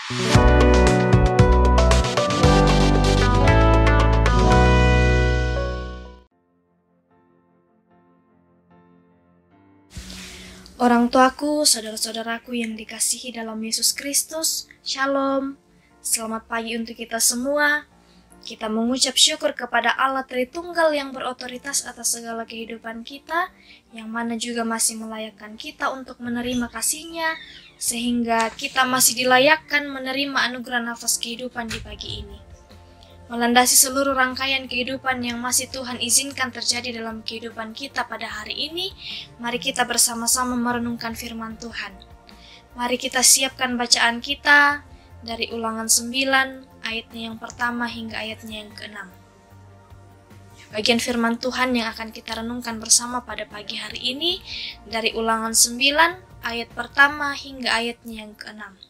Orang tuaku, saudara-saudaraku yang dikasihi dalam Yesus Kristus, Shalom. Selamat pagi untuk kita semua. Kita mengucap syukur kepada Allah Tritunggal yang berotoritas atas segala kehidupan kita, yang mana juga masih melayakkan kita untuk menerima kasih-Nya, sehingga kita masih dilayakkan menerima anugerah nafas kehidupan di pagi ini. Melandasi seluruh rangkaian kehidupan yang masih Tuhan izinkan terjadi dalam kehidupan kita pada hari ini, mari kita bersama-sama merenungkan firman Tuhan. Mari kita siapkan bacaan kita dari Ulangan 9, ayatnya yang pertama hingga ayatnya yang ke-6. Bagian firman Tuhan yang akan kita renungkan bersama pada pagi hari ini dari Ulangan 9, ayat pertama hingga ayatnya yang ke-6.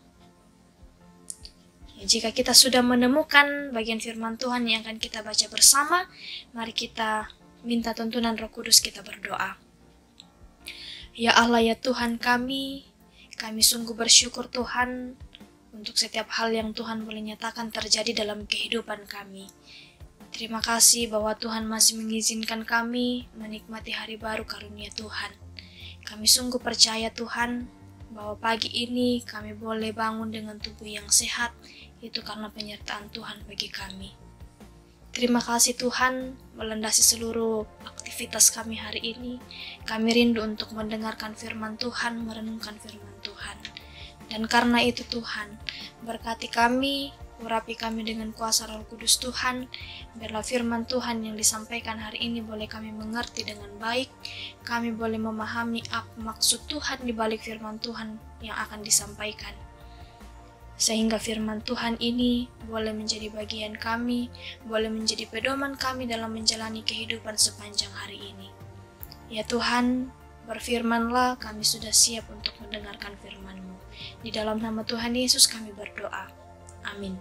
Jika kita sudah menemukan bagian firman Tuhan yang akan kita baca bersama, mari kita minta tuntunan Roh Kudus, kita berdoa. Ya Allah, ya Tuhan kami sungguh bersyukur Tuhan untuk setiap hal yang Tuhan boleh nyatakan terjadi dalam kehidupan kami. Terima kasih bahwa Tuhan masih mengizinkan kami menikmati hari baru karunia Tuhan. Kami sungguh percaya Tuhan bahwa pagi ini kami boleh bangun dengan tubuh yang sehat, itu karena penyertaan Tuhan bagi kami. Terima kasih Tuhan, melandasi seluruh aktivitas kami hari ini. Kami rindu untuk mendengarkan firman Tuhan, merenungkan firman Tuhan. Dan karena itu Tuhan, berkati kami, urapi kami dengan kuasa Roh Kudus Tuhan. Biarlah firman Tuhan yang disampaikan hari ini boleh kami mengerti dengan baik. Kami boleh memahami apa maksud Tuhan di balik firman Tuhan yang akan disampaikan. Sehingga firman Tuhan ini boleh menjadi bagian kami, boleh menjadi pedoman kami dalam menjalani kehidupan sepanjang hari ini. Ya Tuhan, berfirmanlah, kami sudah siap untuk mendengarkan firman-Mu. Di dalam nama Tuhan Yesus kami berdoa. Amin.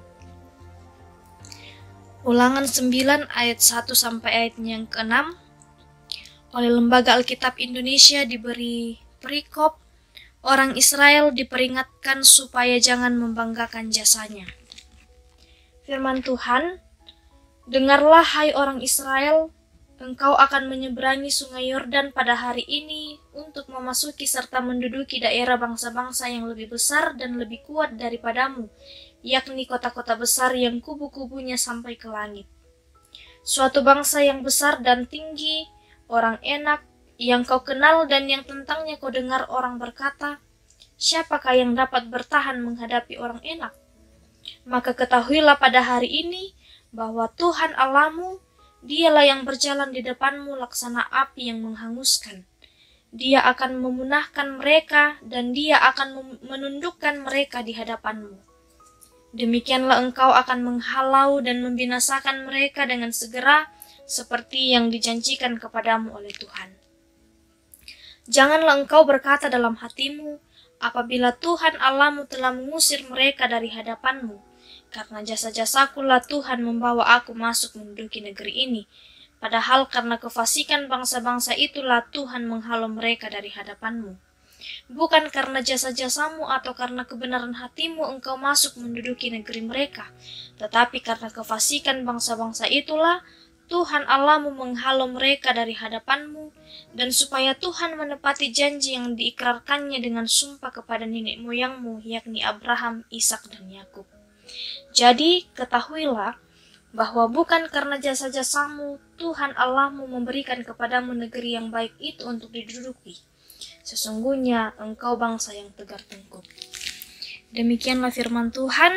Ulangan 9 ayat 1 sampai ayat yang ke-6. Oleh Lembaga Alkitab Indonesia diberi perikop, orang Israel diperingatkan supaya jangan membanggakan jasanya. Firman Tuhan, dengarlah hai orang Israel, engkau akan menyeberangi sungai Yordan pada hari ini untuk memasuki serta menduduki daerah bangsa-bangsa yang lebih besar dan lebih kuat daripadamu, yakni kota-kota besar yang kubu-kubunya sampai ke langit. Suatu bangsa yang besar dan tinggi, orang enak, yang kau kenal dan yang tentangnya kau dengar orang berkata, siapakah yang dapat bertahan menghadapi orang enak? Maka ketahuilah pada hari ini bahwa Tuhan Allahmu, Dialah yang berjalan di depanmu laksana api yang menghanguskan. Dia akan memunahkan mereka dan Dia akan menundukkan mereka di hadapanmu. Demikianlah engkau akan menghalau dan membinasakan mereka dengan segera seperti yang dijanjikan kepadamu oleh Tuhan. Janganlah engkau berkata dalam hatimu, apabila Tuhan Allahmu telah mengusir mereka dari hadapanmu, karena jasa-jasakulah Tuhan membawa aku masuk menduduki negeri ini. Padahal karena kefasikan bangsa-bangsa itulah Tuhan menghalau mereka dari hadapanmu. Bukan karena jasa-jasamu atau karena kebenaran hatimu engkau masuk menduduki negeri mereka, tetapi karena kefasikan bangsa-bangsa itulah Tuhan Allahmu menghalau mereka dari hadapanmu, dan supaya Tuhan menepati janji yang diikrarkannya dengan sumpah kepada nenek moyangmu, yakni Abraham, Ishak, dan Yakub. Jadi ketahuilah bahwa bukan karena jasa-jasamu Tuhan Allahmu memberikan kepadamu negeri yang baik itu untuk diduduki. Sesungguhnya engkau bangsa yang tegar tengkuk. Demikianlah firman Tuhan.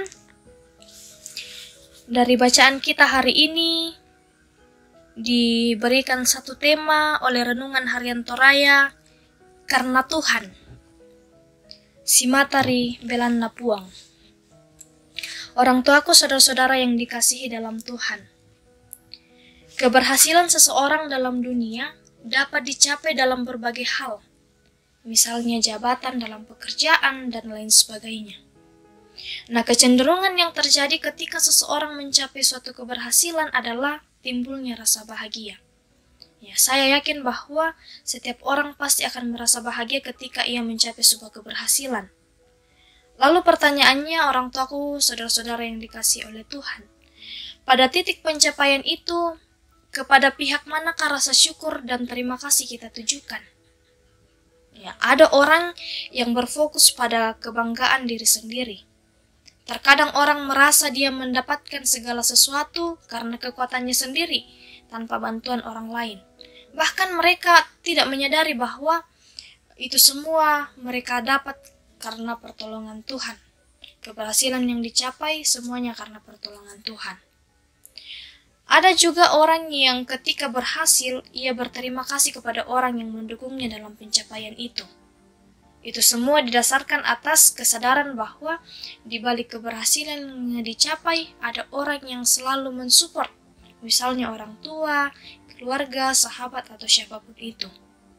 Dari bacaan kita hari ini diberikan satu tema oleh Renungan Harian Toraya, Karena Tuhan. Simatari Belanna Puang. Orang tuaku, saudara-saudara yang dikasihi dalam Tuhan. Keberhasilan seseorang dalam dunia dapat dicapai dalam berbagai hal, misalnya jabatan dalam pekerjaan dan lain sebagainya. Nah, kecenderungan yang terjadi ketika seseorang mencapai suatu keberhasilan adalah timbulnya rasa bahagia. Ya, saya yakin bahwa setiap orang pasti akan merasa bahagia ketika ia mencapai sebuah keberhasilan. Lalu pertanyaannya, orang tuaku, saudara-saudara yang dikasihi oleh Tuhan, pada titik pencapaian itu, kepada pihak manakah rasa syukur dan terima kasih kita tujukan? Ya, ada orang yang berfokus pada kebanggaan diri sendiri. Terkadang orang merasa dia mendapatkan segala sesuatu karena kekuatannya sendiri, tanpa bantuan orang lain. Bahkan mereka tidak menyadari bahwa itu semua mereka dapat karena pertolongan Tuhan. Keberhasilan yang dicapai semuanya karena pertolongan Tuhan. Ada juga orang yang ketika berhasil, ia berterima kasih kepada orang yang mendukungnya dalam pencapaian itu. Itu semua didasarkan atas kesadaran bahwa di balik keberhasilan yang dicapai, ada orang yang selalu mensupport. Misalnya orang tua, keluarga, sahabat, atau siapapun itu.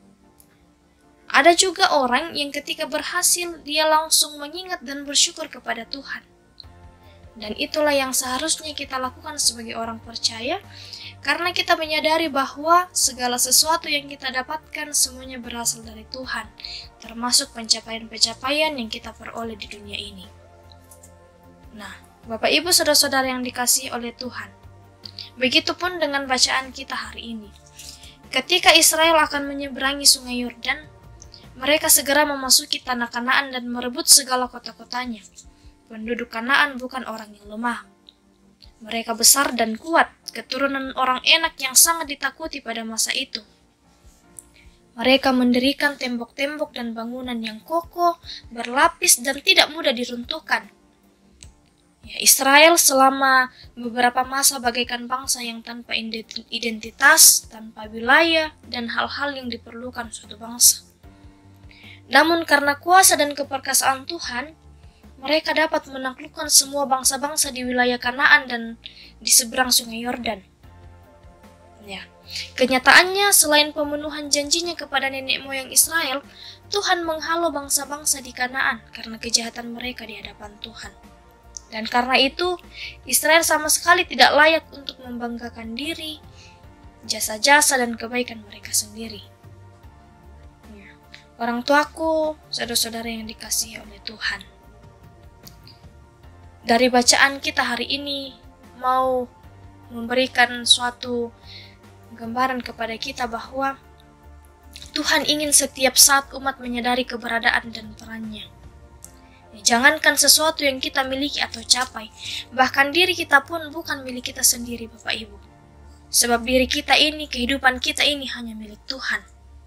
Ada juga orang yang ketika berhasil, dia langsung mengingat dan bersyukur kepada Tuhan. Dan itulah yang seharusnya kita lakukan sebagai orang percaya, karena kita menyadari bahwa segala sesuatu yang kita dapatkan semuanya berasal dari Tuhan, termasuk pencapaian-pencapaian yang kita peroleh di dunia ini. Nah, Bapak Ibu saudara-saudara yang dikasihi oleh Tuhan, begitupun dengan bacaan kita hari ini. Ketika Israel akan menyeberangi sungai Yordan, mereka segera memasuki tanah Kanaan dan merebut segala kota-kotanya. Penduduk Kanaan bukan orang yang lemah. Mereka besar dan kuat, keturunan orang Enak yang sangat ditakuti pada masa itu. Mereka mendirikan tembok-tembok dan bangunan yang kokoh, berlapis dan tidak mudah diruntuhkan. Ya, Israel selama beberapa masa bagaikan bangsa yang tanpa identitas, tanpa wilayah, dan hal-hal yang diperlukan suatu bangsa. Namun karena kuasa dan keperkasaan Tuhan, mereka dapat menaklukkan semua bangsa-bangsa di wilayah Kanaan dan di seberang sungai Yordan. Ya, kenyataannya selain pemenuhan janjinya kepada nenek moyang Israel, Tuhan menghalau bangsa-bangsa di Kanaan karena kejahatan mereka di hadapan Tuhan. Dan karena itu, Israel sama sekali tidak layak untuk membanggakan diri, jasa-jasa dan kebaikan mereka sendiri. Ya, orang tuaku, saudara-saudara yang dikasihi oleh Tuhan, dari bacaan kita hari ini mau memberikan suatu gambaran kepada kita bahwa Tuhan ingin setiap saat umat menyadari keberadaan dan perannya. Ya, jangankan sesuatu yang kita miliki atau capai, bahkan diri kita pun bukan milik kita sendiri, Bapak Ibu. Sebab diri kita ini, kehidupan kita ini hanya milik Tuhan.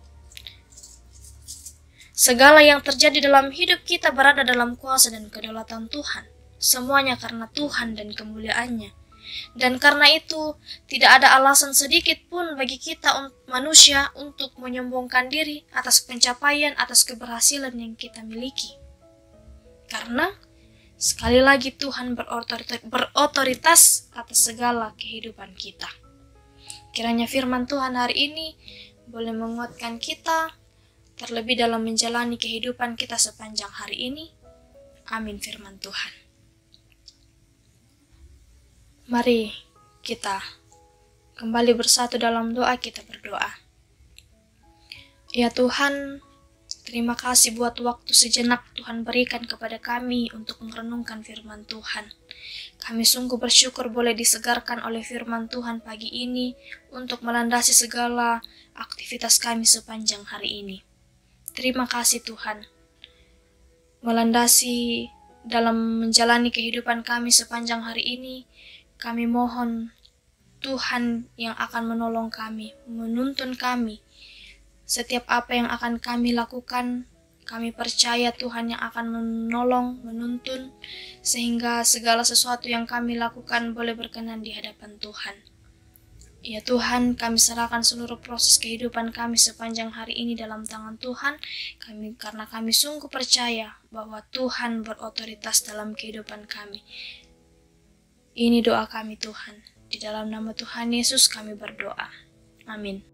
Segala yang terjadi dalam hidup kita berada dalam kuasa dan kedaulatan Tuhan. Semuanya karena Tuhan dan kemuliaannya. Dan karena itu, tidak ada alasan sedikit pun bagi kita manusia untuk menyombongkan diri atas pencapaian, atas keberhasilan yang kita miliki. Karena, sekali lagi Tuhan berotoritas atas segala kehidupan kita. Kiranya firman Tuhan hari ini boleh menguatkan kita, terlebih dalam menjalani kehidupan kita sepanjang hari ini. Amin firman Tuhan. Mari kita kembali bersatu dalam doa, kita berdoa. Ya Tuhan, terima kasih buat waktu sejenak Tuhan berikan kepada kami untuk merenungkan firman Tuhan. Kami sungguh bersyukur boleh disegarkan oleh firman Tuhan pagi ini untuk melandasi segala aktivitas kami sepanjang hari ini. Terima kasih Tuhan, melandasi dalam menjalani kehidupan kami sepanjang hari ini. Kami mohon Tuhan yang akan menolong kami, menuntun kami. Setiap apa yang akan kami lakukan, kami percaya Tuhan yang akan menolong, menuntun, sehingga segala sesuatu yang kami lakukan boleh berkenan di hadapan Tuhan. Ya Tuhan, kami serahkan seluruh proses kehidupan kami sepanjang hari ini dalam tangan Tuhan, karena kami sungguh percaya bahwa Tuhan berotoritas dalam kehidupan kami. Ini doa kami Tuhan. Di dalam nama Tuhan Yesus kami berdoa. Amin.